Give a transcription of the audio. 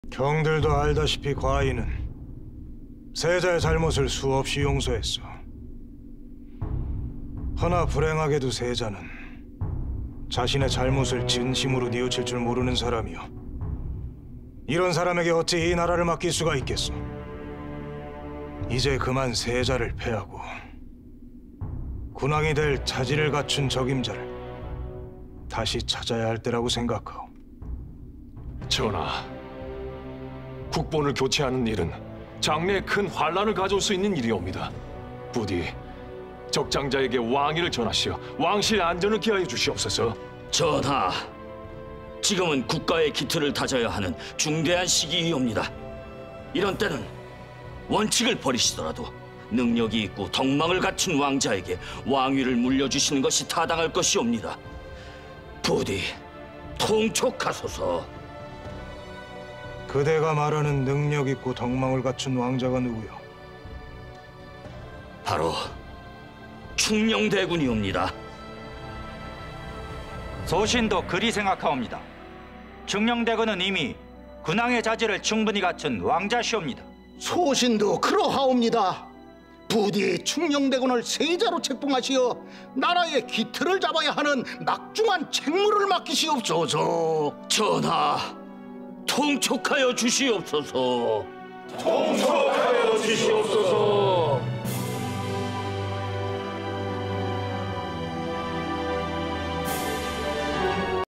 경들도 알다시피 과인은 세자의 잘못을 수없이 용서했어. 허나 불행하게도 세자는 자신의 잘못을 진심으로 뉘우칠 줄 모르는 사람이요. 이런 사람에게 어찌 이 나라를 맡길 수가 있겠소? 이제 그만 세자를 패하고 군왕이 될 자질을 갖춘 적임자를 다시 찾아야 할 때라고 생각하오. 전하, 국본을 교체하는 일은 장래에 큰 환란을 가져올 수 있는 일이옵니다. 부디 적장자에게 왕위를 전하시어 왕실 안전을 기하여 주시옵소서. 전하, 지금은 국가의 기틀을 다져야 하는 중대한 시기이옵니다. 이런 때는 원칙을 버리시더라도 능력이 있고 덕망을 갖춘 왕자에게 왕위를 물려주시는 것이 타당할 것이옵니다. 부디 통촉하소서. 그대가 말하는 능력 있고 덕망을 갖춘 왕자가 누구요? 바로 충녕대군이옵니다. 소신도 그리 생각하옵니다. 충녕대군은 이미 군왕의 자질을 충분히 갖춘 왕자시옵니다. 소신도 그러하옵니다. 부디 충녕대군을 세자로 책봉하시어 나라의 기틀을 잡아야 하는 막중한 책무를 맡기시옵소서. 전하, 통촉하여 주시옵소서. 통촉하여 주시옵소서.